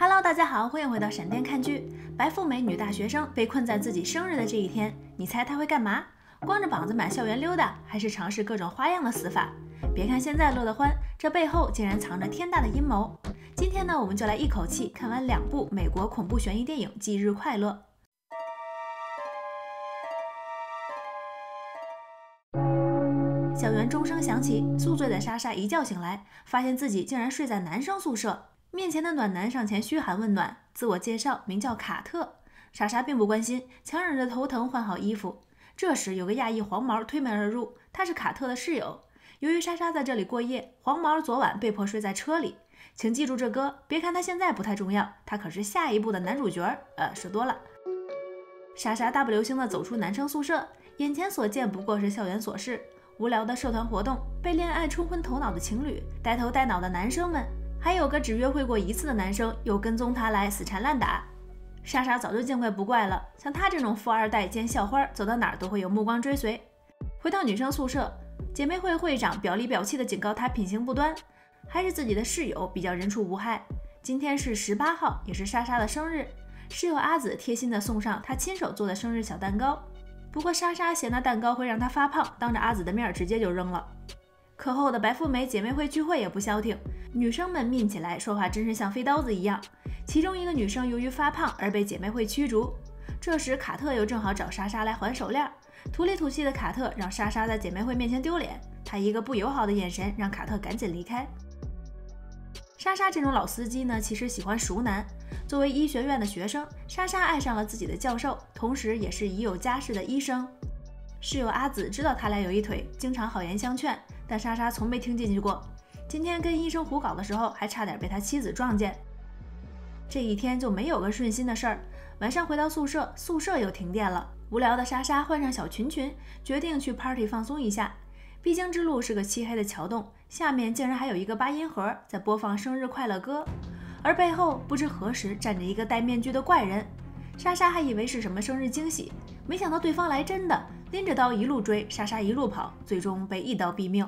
Hello， 大家好，欢迎回到闪电看剧。白富美女大学生被困在自己生日的这一天，你猜她会干嘛？光着膀子满校园溜达，还是尝试各种花样的死法？别看现在乐得欢，这背后竟然藏着天大的阴谋。今天呢，我们就来一口气看完2部美国恐怖悬疑电影《忌日快乐》。校园钟声响起，宿醉的莎莎一觉醒来，发现自己竟然睡在男生宿舍。面前的暖男上前嘘寒问暖，自我介绍名叫卡特。莎莎并不关心，强忍着头疼换好衣服。这时有个亚裔黄毛推门而入，他是卡特的室友。由于莎莎在这里过夜，黄毛昨晚被迫睡在车里。请记住这歌，别看他现在不太重要，他可是下一部的男主角。说多了。莎莎大步流星地走出男生宿舍，眼前所见不过是校园琐事，无聊的社团活动，被恋爱冲昏头脑的情侣，呆头呆脑的男生们，还有个只约会过1次的男生又跟踪她来死缠烂打。莎莎早就见怪不怪了，像她这种富二代兼校花，走到哪儿都会有目光追随。回到女生宿舍，姐妹会会长表里表气地警告她品行不端，还是自己的室友比较人畜无害。今天是18号，也是莎莎的生日，室友阿紫贴心地送上她亲手做的生日小蛋糕。不过莎莎嫌那蛋糕会让她发胖，当着阿紫的面直接就扔了。课后的白富美姐妹会聚会也不消停，女生们抿起来说话真是像飞刀子一样。其中一个女生由于发胖而被姐妹会驱逐。这时卡特又正好找莎莎来还手链，土里土气的卡特让莎莎在姐妹会面前丢脸，他一个不友好的眼神让卡特赶紧离开。莎莎这种老司机呢，其实喜欢熟男。作为医学院的学生，莎莎爱上了自己的教授，同时也是已有家室的医生。室友阿紫知道他俩有一腿，经常好言相劝，但莎莎从没听进去过。今天跟医生胡搞的时候，还差点被他妻子撞见。这一天就没有个顺心的事儿。晚上回到宿舍，宿舍又停电了。无聊的莎莎换上小裙裙，决定去 party 放松一下。必经之路是个漆黑的桥洞，下面竟然还有一个8音盒在播放生日快乐歌，而背后不知何时站着一个戴面具的怪人。莎莎还以为是什么生日惊喜，没想到对方来真的，拎着刀一路追，莎莎一路跑，最终被一刀毙命。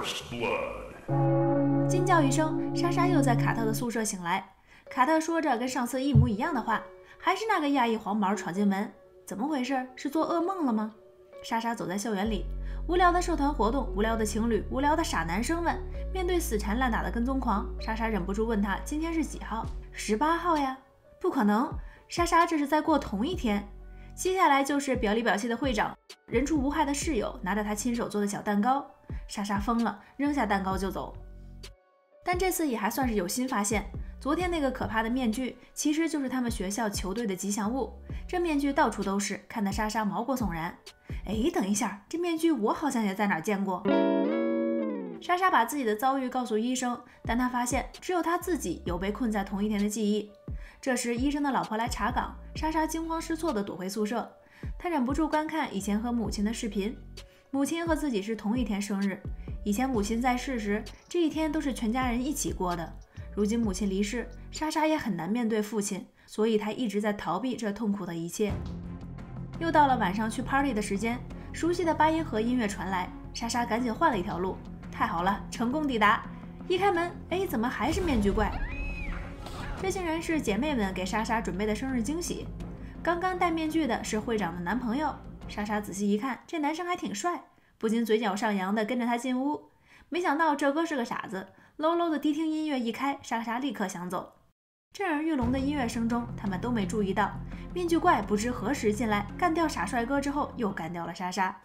惊叫一声，莎莎又在卡特的宿舍醒来。卡特说着跟上次一模一样的话，还是那个亚裔黄毛闯进门。怎么回事？是做噩梦了吗？莎莎走在校园里，无聊的社团活动，无聊的情侣，无聊的傻男生们，面对死缠烂打的跟踪狂，莎莎忍不住问他今天是几号？18号呀？不可能，莎莎这是在过同一天。接下来就是表里表气的会长，人畜无害的室友拿着他亲手做的小蛋糕。莎莎疯了，扔下蛋糕就走。但这次也还算是有新发现，昨天那个可怕的面具其实就是他们学校球队的吉祥物，这面具到处都是，看得莎莎毛骨悚然。等一下，这面具我好像也在哪儿见过。莎莎把自己的遭遇告诉医生，但她发现只有她自己有被困在同一天的记忆。这时医生的老婆来查岗，莎莎惊慌失措地躲回宿舍。她忍不住观看以前和母亲的视频，母亲和自己是同一天生日。以前母亲在世时，这一天都是全家人一起过的。如今母亲离世，莎莎也很难面对父亲，所以她一直在逃避这痛苦的一切。又到了晚上去 party 的时间，熟悉的8音盒音乐传来，莎莎赶紧换了一条路。太好了，成功抵达。一开门，怎么还是面具怪？这竟然是姐妹们给莎莎准备的生日惊喜。刚刚戴面具的是会长的男朋友。莎莎仔细一看，这男生还挺帅，不禁嘴角上扬的跟着他进屋。没想到这哥是个傻子，low low的迪厅音乐一开，莎莎立刻想走。震耳欲聋的音乐声中，他们都没注意到面具怪不知何时进来，干掉傻帅哥之后又干掉了莎莎。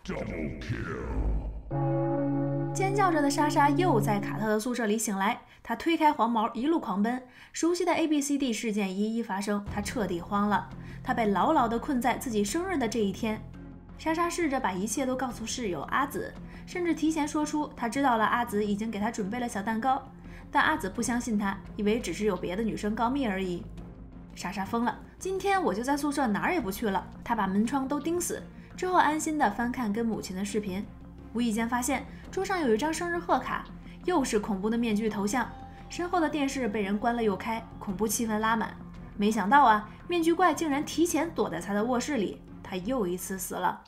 尖叫着的莎莎又在卡特的宿舍里醒来，她推开黄毛一路狂奔，熟悉的 ABCD 事件一一发生，她彻底慌了，她被牢牢地困在自己生日的这一天。莎莎试着把一切都告诉室友阿紫，甚至提前说出她知道了阿紫已经给她准备了小蛋糕，但阿紫不相信她，以为只是有别的女生告密而已。莎莎疯了，今天我就在宿舍哪儿也不去了。她把门窗都钉死，之后安心地翻看跟母亲的视频，无意间发现桌上有一张生日贺卡，又是恐怖的面具头像，身后的电视被人关了又开，恐怖气氛拉满。没想到面具怪竟然提前躲在她的卧室里，他又一次死了。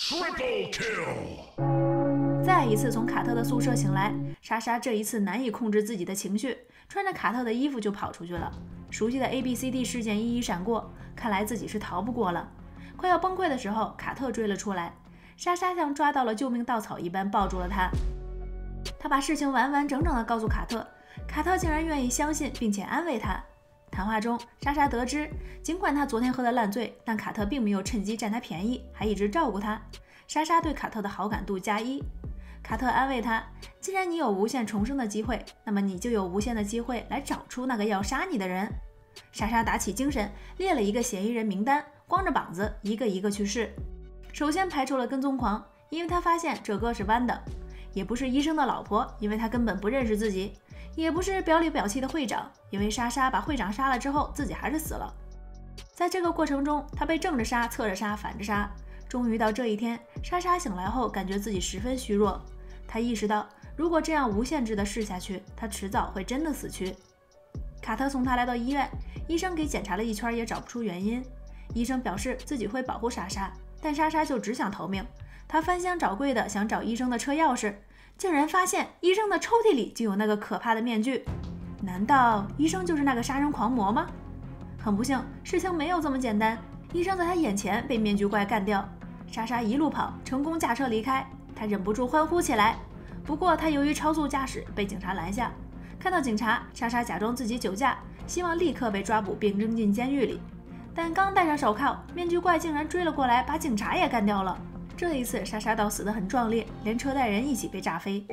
再一次从卡特的宿舍醒来，莎莎这一次难以控制自己的情绪，穿着卡特的衣服就跑出去了。 熟悉的 ABCD 事件一一闪过，看来自己是逃不过了。快要崩溃的时候，卡特追了出来，莎莎像抓到了救命稻草一般抱住了他。他把事情完完整整地告诉卡特，卡特竟然愿意相信并且安慰他。谈话中，莎莎得知，尽管他昨天喝得烂醉，但卡特并没有趁机占他便宜，还一直照顾他。莎莎对卡特的好感度+1。卡特安慰他，既然你有无限重生的机会，那么你就有无限的机会来找出那个要杀你的人。莎莎打起精神，列了一个嫌疑人名单，光着膀子一个一个去试。首先排除了跟踪狂，因为他发现这歌是弯的；也不是医生的老婆，因为他根本不认识自己；也不是表里表气的会长，因为莎莎把会长杀了之后，自己还是死了。在这个过程中，他被正着杀、侧着杀、反着杀。终于到这一天，莎莎醒来后，感觉自己十分虚弱。她意识到，如果这样无限制地试下去，她迟早会真的死去。卡特送她来到医院，医生给检查了一圈，也找不出原因。医生表示自己会保护莎莎，但莎莎就只想逃命。她翻箱找柜的想找医生的车钥匙，竟然发现医生的抽屉里就有那个可怕的面具。难道医生就是那个杀人狂魔吗？很不幸，事情没有这么简单。医生在他眼前被面具怪干掉。莎莎一路跑，成功驾车离开，她忍不住欢呼起来。不过她由于超速驾驶被警察拦下。看到警察，莎莎假装自己酒驾，希望立刻被抓捕并扔进监狱里。但刚戴上手铐，面具怪竟然追了过来，把警察也干掉了。这一次莎莎倒死得很壮烈，连车带人一起被炸飞。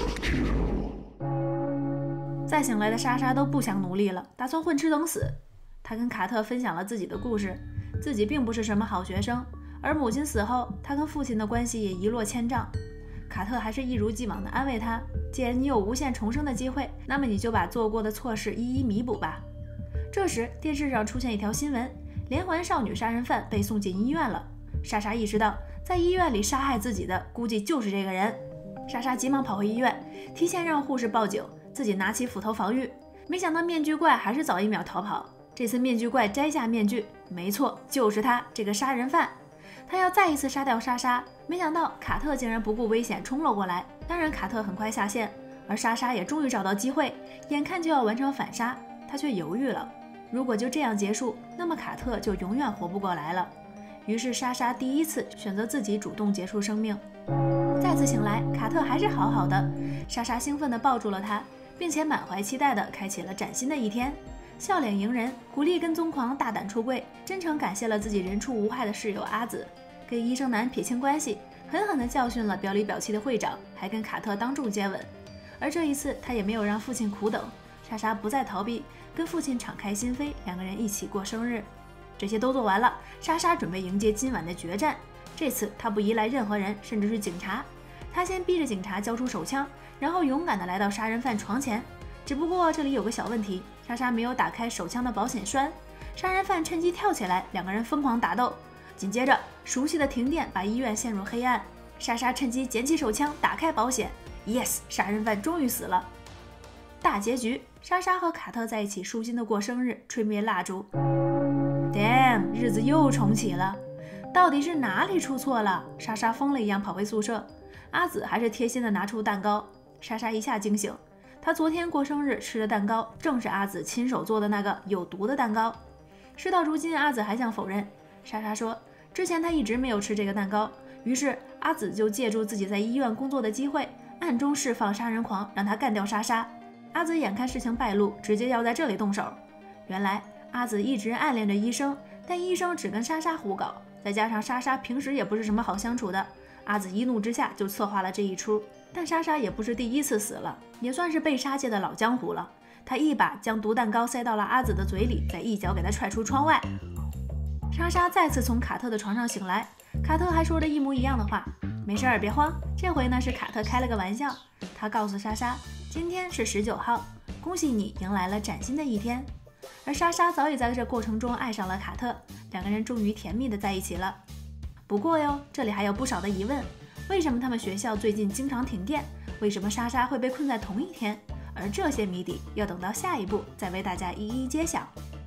再醒来的莎莎都不想努力了，打算混吃等死。她跟卡特分享了自己的故事，自己并不是什么好学生，而母亲死后，她跟父亲的关系也一落千丈。卡特还是一如既往地安慰她，既然你有无限重生的机会，那么你就把做过的错事一一弥补吧。这时电视上出现一条新闻，连环少女杀人犯被送进医院了。莎莎意识到，在医院里杀害自己的估计就是这个人。莎莎急忙跑回医院，提前让护士报警，自己拿起斧头防御。没想到面具怪还是早一秒逃跑。这次面具怪摘下面具，没错，就是他，这个杀人犯。他要再一次杀掉莎莎，没想到卡特竟然不顾危险冲了过来。当然卡特很快下线，而莎莎也终于找到机会，眼看就要完成反杀，她却犹豫了。如果就这样结束，那么卡特就永远活不过来了。于是莎莎第一次选择自己主动结束生命。再次醒来，卡特还是好好的。莎莎兴奋地抱住了他，并且满怀期待地开启了崭新的一天。笑脸迎人，鼓励跟踪狂大胆出柜，真诚感谢了自己人畜无害的室友阿紫，跟医生男撇清关系，狠狠地教训了表里表气的会长，还跟卡特当众接吻。而这一次他也没有让父亲苦等，莎莎不再逃避，跟父亲敞开心扉，两个人一起过生日。这些都做完了，莎莎准备迎接今晚的决战。这次她不依赖任何人，甚至是警察。她先逼着警察交出手枪，然后勇敢地来到杀人犯床前。只不过这里有个小问题，莎莎没有打开手枪的保险栓，杀人犯趁机跳起来，两个人疯狂打斗。紧接着，熟悉的停电把医院陷入黑暗。莎莎趁机捡起手枪，打开保险。Yes， 杀人犯终于死了。大结局，莎莎和卡特在一起舒心的过生日，吹灭蜡烛。Damn， 日子又重启了。到底是哪里出错了？莎莎疯了一样跑回宿舍。阿紫还是贴心的拿出蛋糕。莎莎一下惊醒，她昨天过生日吃的蛋糕正是阿紫亲手做的那个有毒的蛋糕。事到如今，阿紫还想否认。莎莎说，之前她一直没有吃这个蛋糕。于是阿紫就借助自己在医院工作的机会，暗中释放杀人狂，让他干掉莎莎。阿紫眼看事情败露，直接要在这里动手。原来阿紫一直暗恋着医生，但医生只跟莎莎胡搞，再加上莎莎平时也不是什么好相处的，阿紫一怒之下就策划了这一出。但莎莎也不是第一次死了，也算是被杀界的老江湖了。她一把将毒蛋糕塞到了阿紫的嘴里，再一脚给她踹出窗外。莎莎再次从卡特的床上醒来，卡特还说着一模一样的话。没事儿，别慌，这回呢是卡特开了个玩笑。他告诉莎莎，今天是19号，恭喜你迎来了崭新的一天。而莎莎早已在这过程中爱上了卡特，两个人终于甜蜜的在一起了。不过哟，这里还有不少的疑问，为什么他们学校最近经常停电？为什么莎莎会被困在同一天？而这些谜底要等到下一步再为大家一一揭晓。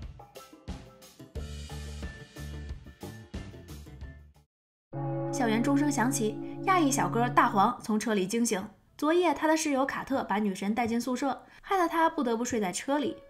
校园钟声响起，亚裔小哥大黄从车里惊醒。昨夜他的室友卡特把女神带进宿舍，害得他不得不睡在车里。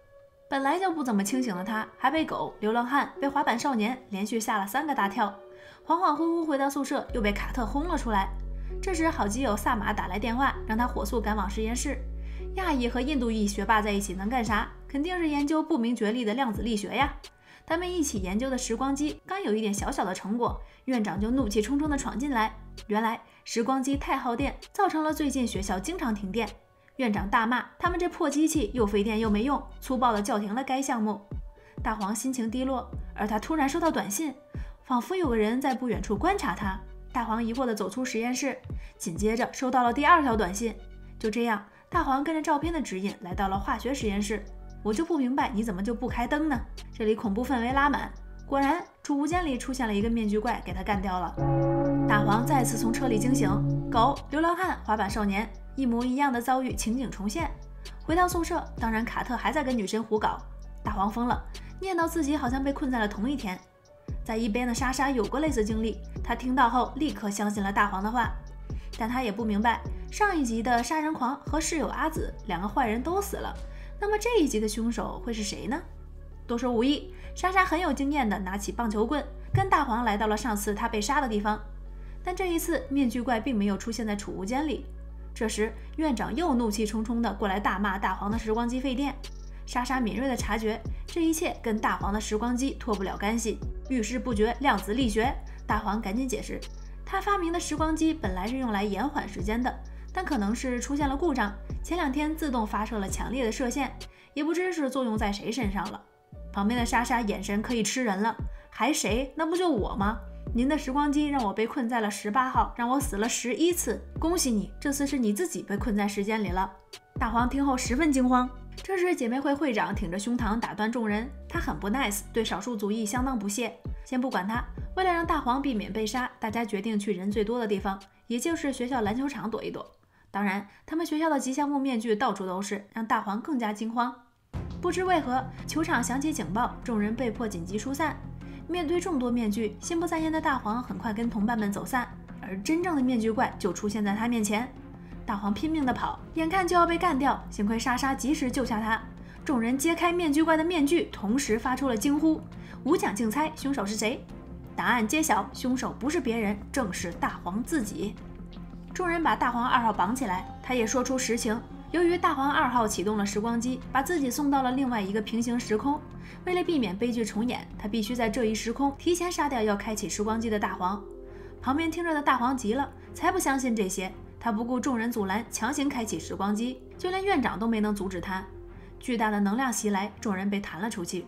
本来就不怎么清醒的他，还被狗、流浪汉、被滑板少年连续吓了3个大跳，恍恍惚惚回到宿舍，又被卡特轰了出来。这时，好基友萨马打来电话，让他火速赶往实验室。亚裔和印度裔学霸在一起能干啥？肯定是研究不明觉厉的量子力学呀！他们一起研究的时光机刚有一点小小的成果，院长就怒气冲冲地闯进来。原来时光机太耗电，造成了最近学校经常停电。院长大骂他们这破机器又费电又没用，粗暴地叫停了该项目。大黄心情低落，而他突然收到短信，仿佛有个人在不远处观察他。大黄疑惑地走出实验室，紧接着收到了第2条短信。就这样，大黄跟着照片的指引来到了化学实验室。我就不明白你怎么就不开灯呢？这里恐怖氛围拉满。果然，储物间里出现了一个面具怪，给他干掉了。大黄再次从车里惊醒，狗、流浪汉、滑板少年，一模一样的遭遇情景重现。回到宿舍，当然卡特还在跟女神胡搞。大黄疯了，念叨自己好像被困在了同一天。在一边的莎莎有过类似经历，她听到后立刻相信了大黄的话，但她也不明白上一集的杀人狂和室友阿紫2个坏人都死了，那么这一集的凶手会是谁呢？多说无益，莎莎很有经验地拿起棒球棍，跟大黄来到了上次他被杀的地方。但这一次面具怪并没有出现在储物间里。这时院长又怒气冲冲地过来大骂大黄的时光机费电。莎莎敏锐地察觉这一切跟大黄的时光机脱不了干系，遇事不决量子力学。大黄赶紧解释，他发明的时光机本来是用来延缓时间的，但可能是出现了故障，前2天自动发射了强烈的射线，也不知是作用在谁身上了。旁边的莎莎眼神可以吃人了，还谁？那不就我吗？您的时光机让我被困在了18号，让我死了11次，恭喜你，这次是你自己被困在时间里了。大黄听后十分惊慌。这时姐妹会会长挺着胸膛打断众人，他很不 nice， 对少数族裔相当不屑。先不管他，为了让大黄避免被杀，大家决定去人最多的地方，也就是学校篮球场躲一躲。当然，他们学校的吉祥物面具到处都是，让大黄更加惊慌。不知为何，球场响起警报，众人被迫紧急疏散。面对众多面具，心不在焉的大黄很快跟同伴们走散，而真正的面具怪就出现在他面前。大黄拼命地跑，眼看就要被干掉，幸亏莎莎及时救下他。众人揭开面具怪的面具，同时发出了惊呼。无奖竞猜，凶手是谁？答案揭晓，凶手不是别人，正是大黄自己。众人把大黄2号绑起来，他也说出实情。由于大黄2号启动了时光机，把自己送到了另外一个平行时空。为了避免悲剧重演，他必须在这一时空提前杀掉要开启时光机的大黄。旁边听着的大黄急了，才不相信这些。他不顾众人阻拦，强行开启时光机，就连院长都没能阻止他。巨大的能量袭来，众人被弹了出去。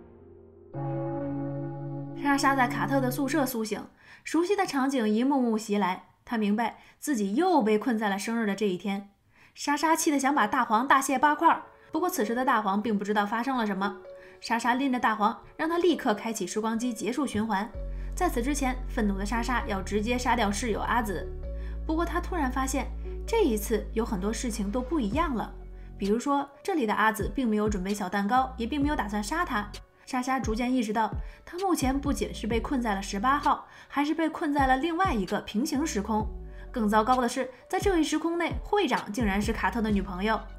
莎莎在卡特的宿舍苏醒，熟悉的场景一幕幕袭来，她明白自己又被困在了生日的这一天。莎莎气得想把大黄大卸8块，不过此时的大黄并不知道发生了什么。莎莎拎着大黄，让他立刻开启时光机，结束循环。在此之前，愤怒的莎莎要直接杀掉室友阿紫。不过他突然发现，这一次有很多事情都不一样了。比如说，这里的阿紫并没有准备小蛋糕，也并没有打算杀他。莎莎逐渐意识到，她目前不仅是被困在了18号，还是被困在了另外一个平行时空。更糟糕的是，在这一时空内，会长竟然是卡特的女朋友。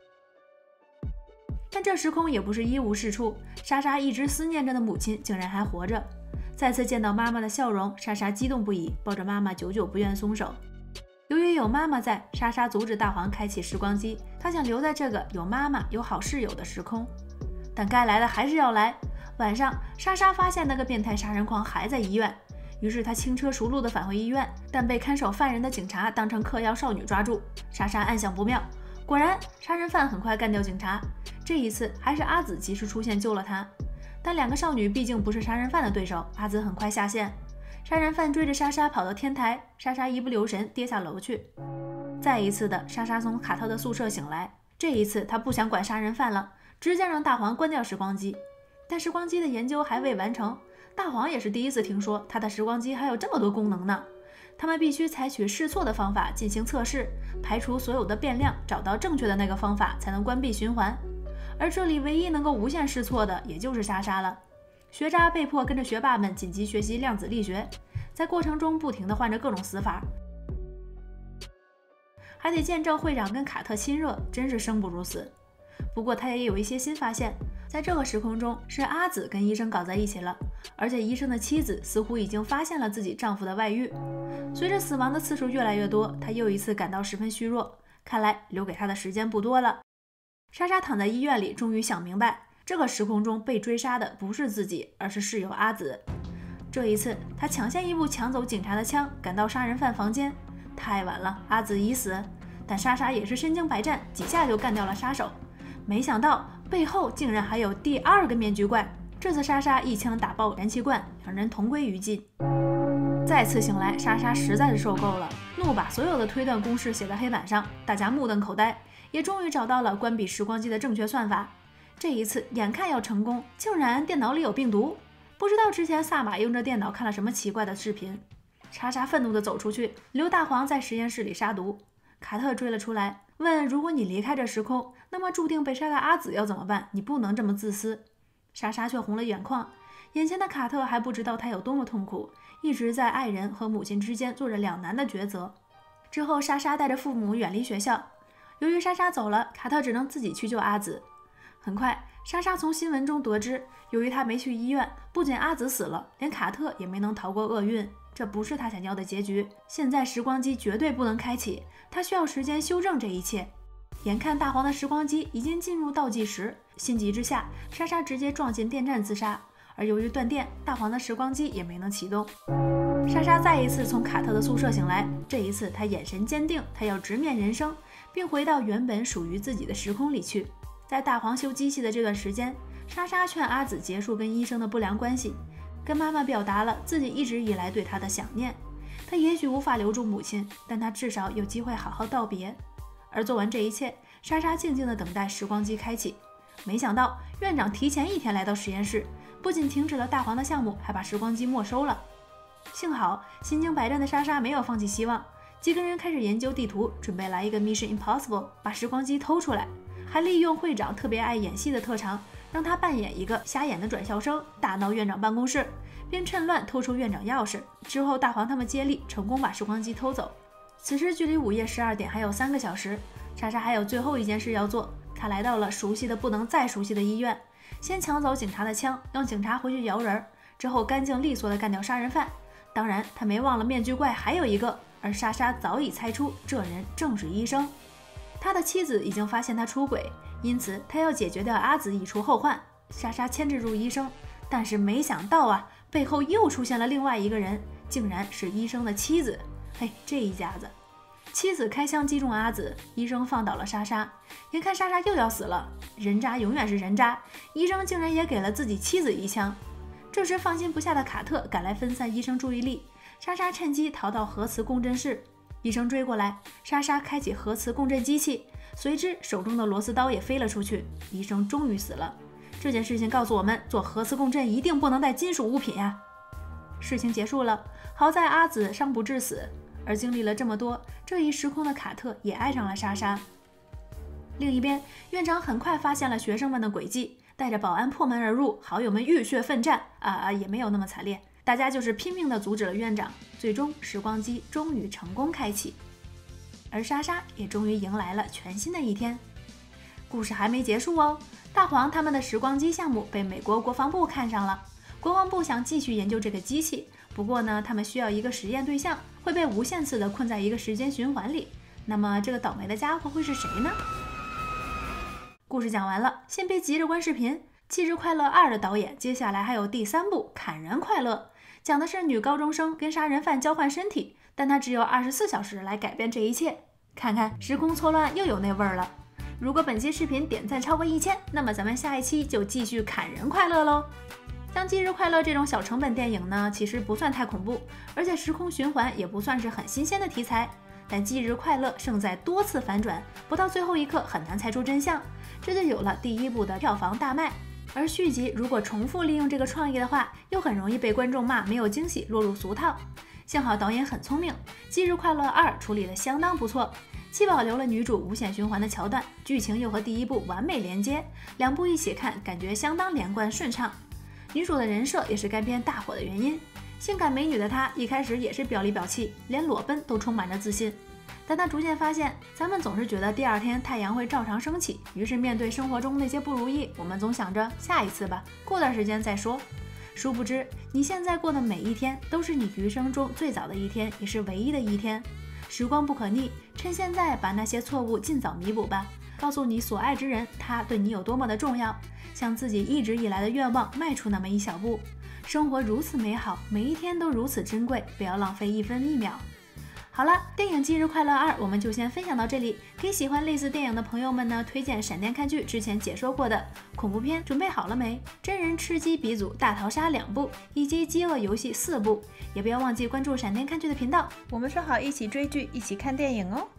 但这时空也不是一无是处，莎莎一直思念着的母亲竟然还活着。再次见到妈妈的笑容，莎莎激动不已，抱着妈妈久久不愿松手。由于有妈妈在，莎莎阻止大黄开启时光机，她想留在这个有妈妈、有好室友的时空。但该来的还是要来。晚上，莎莎发现那个变态杀人狂还在医院，于是她轻车熟路地返回医院，但被看守犯人的警察当成嗑药少女抓住。莎莎暗想不妙，果然杀人犯很快干掉警察。这一次还是阿紫及时出现救了她，但2个少女毕竟不是杀人犯的对手，阿紫很快下线。杀人犯追着莎莎跑到天台，莎莎一不留神跌下楼去。再一次的，莎莎从卡特的宿舍醒来，这一次她不想管杀人犯了，直接让大黄关掉时光机。但时光机的研究还未完成，大黄也是第一次听说他的时光机还有这么多功能呢。他们必须采取试错的方法进行测试，排除所有的变量，找到正确的那个方法才能关闭循环。而这里唯一能够无限试错的也就是莎莎了。学渣被迫跟着学霸们紧急学习量子力学，在过程中不停地换着各种死法，还得见证会长跟卡特亲热，真是生不如死。不过他也有一些新发现， 在这个时空中，是阿紫跟医生搞在一起了，而且医生的妻子似乎已经发现了自己丈夫的外遇。随着死亡的次数越来越多，她又一次感到十分虚弱，看来留给她的时间不多了。莎莎躺在医院里，终于想明白，这个时空中被追杀的不是自己，而是室友阿紫。这一次，她抢先一步抢走警察的枪，赶到杀人犯房间。太晚了，阿紫已死，但莎莎也是身经百战，几下就干掉了杀手。没想到背后竟然还有第二个面具怪，这次莎莎一枪打爆燃气罐，两人同归于尽。再次醒来，莎莎实在是受够了，怒把所有的推断公式写在黑板上，大家目瞪口呆，也终于找到了关闭时光机的正确算法。这一次眼看要成功，竟然电脑里有病毒，不知道之前萨玛用这电脑看了什么奇怪的视频。莎莎愤怒地走出去，留大黄在实验室里杀毒。卡特追了出来，问如果你离开这时空，那么注定被杀的阿紫要怎么办？你不能这么自私。莎莎却红了眼眶，眼前的卡特还不知道她有多么痛苦，一直在爱人和母亲之间做着两难的抉择。之后莎莎带着父母远离学校，由于莎莎走了，卡特只能自己去救阿紫。很快，莎莎从新闻中得知，由于她没去医院，不仅阿紫死了，连卡特也没能逃过厄运。这不是她想要的结局。现在时光机绝对不能开启，她需要时间修正这一切。眼看大黄的时光机已经进入倒计时，心急之下，莎莎直接撞进电站自杀。而由于断电，大黄的时光机也没能启动。莎莎再一次从卡特的宿舍醒来，这一次她眼神坚定，她要直面人生，并回到原本属于自己的时空里去。在大黄修机器的这段时间，莎莎劝阿紫结束跟医生的不良关系，跟妈妈表达了自己一直以来对她的想念。她也许无法留住母亲，但她至少有机会好好道别。而做完这一切，莎莎静静地等待时光机开启。没想到院长提前1天来到实验室，不仅停止了大黄的项目，还把时光机没收了。幸好心经百战的莎莎没有放弃希望，几个人开始研究地图，准备来一个 Mission Impossible， 把时光机偷出来。还利用会长特别爱演戏的特长，让他扮演一个瞎眼的转校生，大闹院长办公室，并趁乱偷出院长钥匙。之后大黄他们接力成功把时光机偷走。此时距离午夜12点还有3个小时，莎莎还有最后一件事要做。她来到了熟悉的不能再熟悉的医院，先抢走警察的枪，让警察回去摇人，之后干净利索地干掉杀人犯。当然她没忘了面具怪还有一个，而莎莎早已猜出这人正是医生。他的妻子已经发现他出轨，因此他要解决掉阿紫以除后患。莎莎牵制住医生，但是没想到啊，背后又出现了另外一个人，竟然是医生的妻子。嘿，这一家子！妻子开枪击中阿紫，医生放倒了莎莎。眼看莎莎又要死了，人渣永远是人渣，医生竟然也给了自己妻子一枪。这时放心不下的卡特赶来分散医生注意力，莎莎趁机逃到核磁共振室。医生追过来，莎莎开启核磁共振机器，随之手中的螺丝刀也飞了出去。医生终于死了。这件事情告诉我们，做核磁共振一定不能带金属物品呀。事情结束了，好在阿紫伤不致死。而经历了这么多，这一时空的卡特也爱上了莎莎。另一边，院长很快发现了学生们的诡计，带着保安破门而入，好友们浴血奋战也没有那么惨烈，大家就是拼命地阻止了院长。最终时光机终于成功开启，而莎莎也终于迎来了全新的一天。故事还没结束哦，大黄他们的时光机项目被美国国防部看上了，国防部想继续研究这个机器，不过呢，他们需要一个实验对象，会被无限次的困在一个时间循环里。那么这个倒霉的家伙会是谁呢？故事讲完了，先别急着关视频。《忌日快乐2》的导演接下来还有第3部《砍人快乐》，讲的是女高中生跟杀人犯交换身体，但她只有24小时来改变这一切。看看时空错乱又有那味儿了。如果本期视频点赞超过1000，那么咱们下一期就继续砍人快乐喽。像《忌日快乐》这种小成本电影呢，其实不算太恐怖，而且时空循环也不算是很新鲜的题材。但《忌日快乐》胜在多次反转，不到最后一刻很难猜出真相，这就有了第1部的票房大卖。而续集如果重复利用这个创意的话，又很容易被观众骂没有惊喜，落入俗套。幸好导演很聪明，《忌日快乐2》处理得相当不错，既保留了女主无限循环的桥段，剧情又和第1部完美连接，2部一起看感觉相当连贯顺畅。女主的人设也是该片大火的原因，性感美女的她一开始也是表里表气，连裸奔都充满着自信。 但他逐渐发现，咱们总是觉得第二天太阳会照常升起，于是面对生活中那些不如意，我们总想着下一次吧，过段时间再说。殊不知，你现在过的每一天都是你余生中最早的一天，也是唯一的一天。时光不可逆，趁现在把那些错误尽早弥补吧。告诉你所爱之人，他对你有多么的重要，向自己一直以来的愿望迈出那么一小步。生活如此美好，每一天都如此珍贵，不要浪费一分一秒。好了，电影忌日快乐2我们就先分享到这里。给喜欢类似电影的朋友们呢，推荐闪电看剧之前解说过的恐怖片准备好了没？真人吃鸡鼻祖大逃杀2部，以及饥饿游戏4部。也不要忘记关注闪电看剧的频道，我们说好一起追剧，一起看电影哦。